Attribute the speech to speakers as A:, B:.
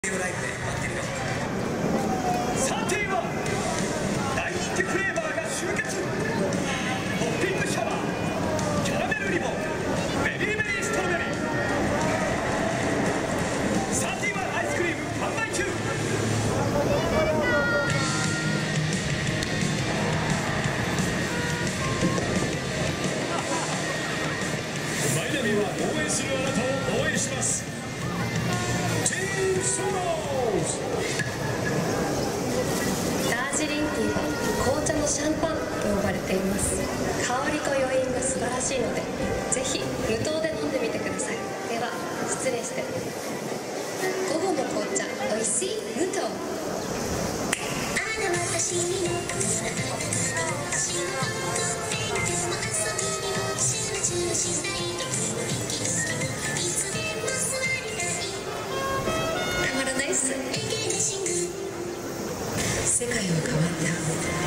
A: ライブで待ってるよ。
B: さては大人気フレーバーが集結。ポッピングシャワー、キャラメルリボン、ベリーベリーストロベリー。31アイスクリーム販売中。マイナビは応援するあなたを応援します。
C: ダージリンティーは紅茶のシャンパンと呼ばれています。香りと余韻が素晴らしいので、ぜひ無糖で飲んでみてください。では失礼して。午後の紅茶おいしい無糖。たまらないっす。世界は変わった。